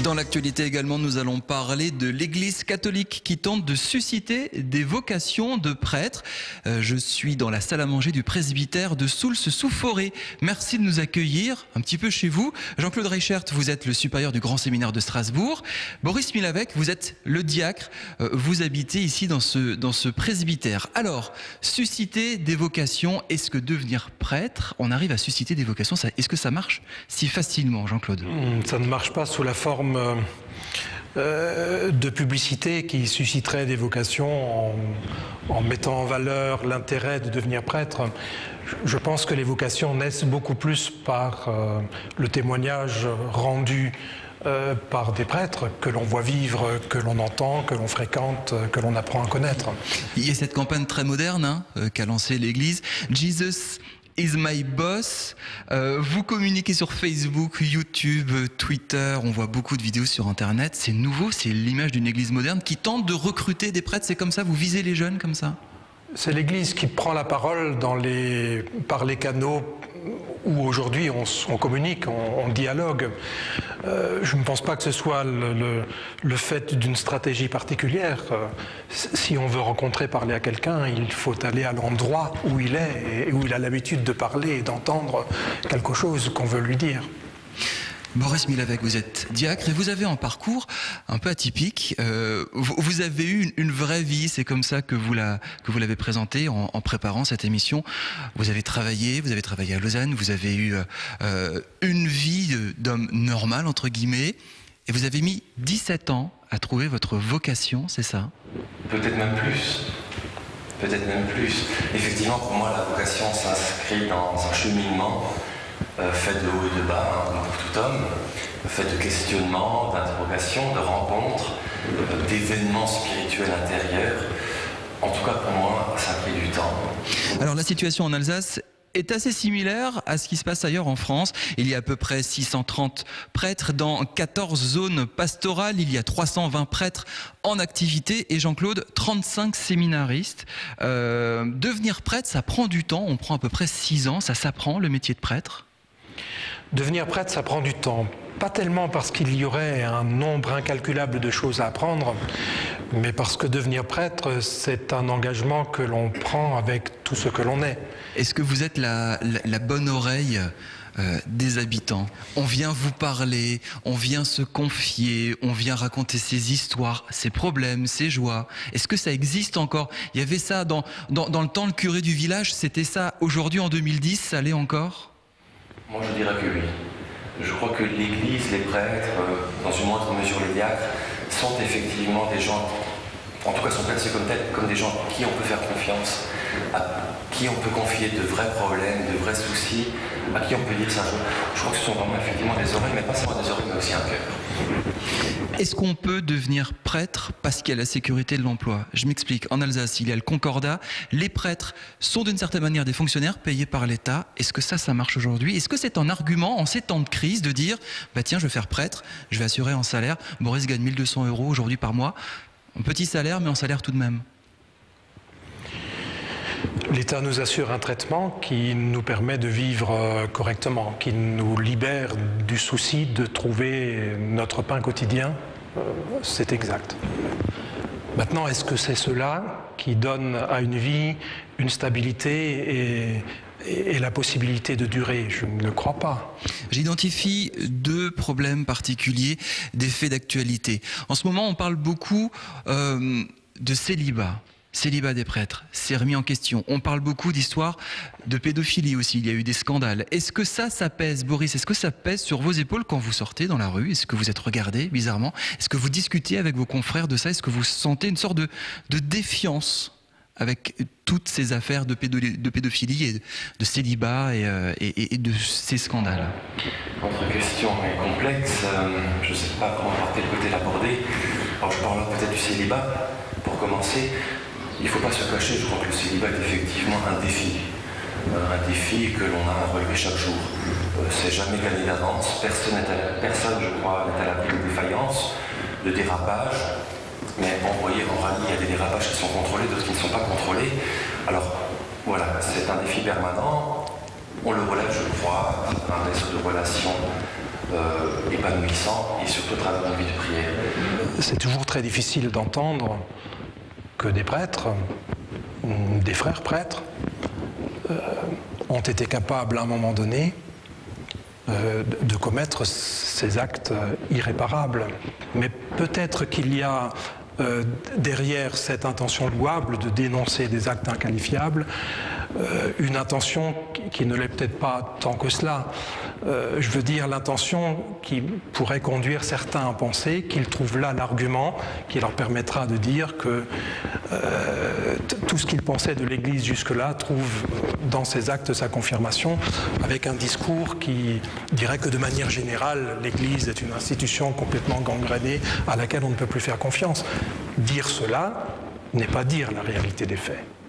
Dans l'actualité également, nous allons parler de l'Église catholique qui tente de susciter des vocations de prêtres. Je suis dans la salle à manger du presbytère de Soultz-sous-Forêt. Merci de nous accueillir un petit peu chez vous. Jean-Claude Reichert, vous êtes le supérieur du Grand Séminaire de Strasbourg. Boris Milavec, vous êtes le diacre. Vous habitez ici dans ce presbytère. Alors, susciter des vocations, est-ce que devenir prêtre, on arrive à susciter des vocations? Est-ce que ça marche si facilement, Jean-Claude? Ça ne marche pas sous la forme de publicité qui susciterait des vocations en mettant en valeur l'intérêt de devenir prêtre. Je pense que les vocations naissent beaucoup plus par le témoignage rendu par des prêtres que l'on voit vivre, que l'on entend, que l'on fréquente, que l'on apprend à connaître. Il y a cette campagne très moderne qu'a lancée l'Église, Jesus is my boss. Vous communiquez sur Facebook, YouTube, Twitter, on voit beaucoup de vidéos sur Internet. C'est nouveau, c'est l'image d'une Église moderne qui tente de recruter des prêtres. C'est comme ça, vous visez les jeunes comme ça? C'est l'Église qui prend la parole par les canaux où aujourd'hui on communique, on dialogue. Je ne pense pas que ce soit le fait d'une stratégie particulière. Si on veut rencontrer, parler à quelqu'un, il faut aller à l'endroit où il est et où il a l'habitude de parler et d'entendre quelque chose qu'on veut lui dire. Boris Milavec, vous êtes diacre et vous avez un parcours un peu atypique. Vous avez eu une vraie vie, c'est comme ça que vous l'avez présenté en préparant cette émission. Vous avez travaillé à Lausanne, vous avez eu une vie d'homme normal, entre guillemets, et vous avez mis 17 ans à trouver votre vocation, c'est ça? Peut-être même plus. Peut-être même plus. Effectivement, pour moi, la vocation s'inscrit dans un cheminement fait de haut et de bas, comme pour tout homme, fait de questionnements, d'interrogations, de rencontres, d'événements spirituels intérieurs. En tout cas, pour moi, ça a pris du temps. Alors, la situation en Alsace est assez similaire à ce qui se passe ailleurs en France. Il y a à peu près 630 prêtres dans 14 zones pastorales. Il y a 320 prêtres en activité et Jean-Claude, 35 séminaristes. Devenir prêtre, ça prend du temps. On prend à peu près 6 ans. Ça s'apprend, le métier de prêtre? Devenir prêtre, ça prend du temps. Pas tellement parce qu'il y aurait un nombre incalculable de choses à apprendre, mais parce que devenir prêtre, c'est un engagement que l'on prend avec tout ce que l'on est. Est-ce que vous êtes la bonne oreille des habitants? On vient vous parler, on vient se confier, on vient raconter ses histoires, ses problèmes, ses joies. Est-ce que ça existe encore? Il y avait ça dans le temps, le curé du village, c'était ça. Aujourd'hui, en 2010, ça l'est encore? Moi, je dirais que oui. Je crois que l'Église, les prêtres, dans une moindre mesure les diacres, sont effectivement des gens, en tout cas sont placés comme des gens à qui on peut faire confiance, à qui on peut confier de vrais problèmes, de vrais soucis, à qui on peut dire ça. Je crois que ce sont vraiment effectivement des oreilles, mais pas seulement des oreilles, mais aussi un cœur. Est-ce qu'on peut devenir prêtre parce qu'il y a la sécurité de l'emploi? Je m'explique. En Alsace, il y a le Concordat. Les prêtres sont d'une certaine manière des fonctionnaires payés par l'État. Est-ce que ça marche aujourd'hui? Est-ce que c'est un argument en ces temps de crise de dire bah tiens, je vais faire prêtre, je vais assurer un salaire. Boris gagne 1 200 € aujourd'hui par mois. Un petit salaire, mais un salaire tout de même. L'État nous assure un traitement qui nous permet de vivre correctement, qui nous libère du souci de trouver notre pain quotidien. C'est exact. Maintenant, est-ce que c'est cela qui donne à une vie une stabilité et la possibilité de durer? Je ne crois pas. J'identifie 2 problèmes particuliers, des faits d'actualité. En ce moment, on parle beaucoup de célibat. Célibat des prêtres, c'est remis en question. On parle beaucoup d'histoires de pédophilie aussi, il y a eu des scandales. Est-ce que ça pèse, Boris? Est-ce que ça pèse sur vos épaules quand vous sortez dans la rue? Est-ce que vous êtes regardé bizarrement? Est-ce que vous discutez avec vos confrères de ça? Est-ce que vous sentez une sorte de défiance avec toutes ces affaires de pédophilie et de célibat et de ces scandales? Votre question est complexe. Je ne sais pas comment par quel côté l'aborder. Alors je parle peut-être du célibat pour commencer. Il ne faut pas se cacher, je crois que le célibat est effectivement un défi que l'on a à relever chaque jour. C'est jamais gagné d'avance, personne, je crois, n'est à l'abri de défaillance, de dérapage, mais en rallye, il y a des dérapages qui sont contrôlés, d'autres qui ne sont pas contrôlés. Alors voilà, c'est un défi permanent, on le relève, je crois, par un réseau de relations épanouissant et surtout à travers une vie de prière. C'est toujours très difficile d'entendre que des prêtres, des frères prêtres, ont été capables à un moment donné de commettre ces actes irréparables. Mais peut-être qu'il y a derrière cette intention louable de dénoncer des actes inqualifiables, une intention qui ne l'est peut-être pas tant que cela. Je veux dire l'intention qui pourrait conduire certains à penser qu'ils trouvent là l'argument qui leur permettra de dire que tout ce qu'ils pensaient de l'Église jusque-là trouve dans ces actes sa confirmation, avec un discours qui dirait que de manière générale, l'Église est une institution complètement gangrénée à laquelle on ne peut plus faire confiance. Dire cela n'est pas dire la réalité des faits.